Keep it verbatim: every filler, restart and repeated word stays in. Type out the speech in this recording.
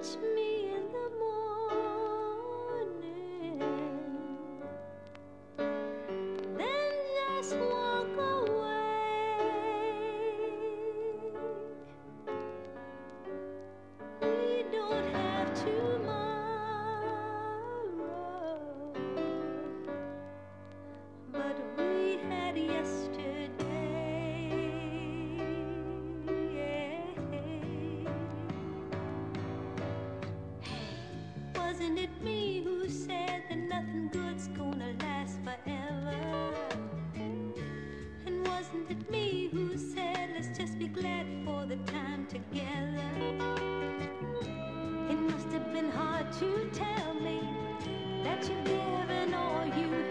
touch me in the morning, then just walk away. We don't have tomorrow, but we had yesterday. Wasn't it me who said that nothing good's gonna last forever? And wasn't it me who said let's just be glad for the time together? It must have been hard to tell me that you've given all you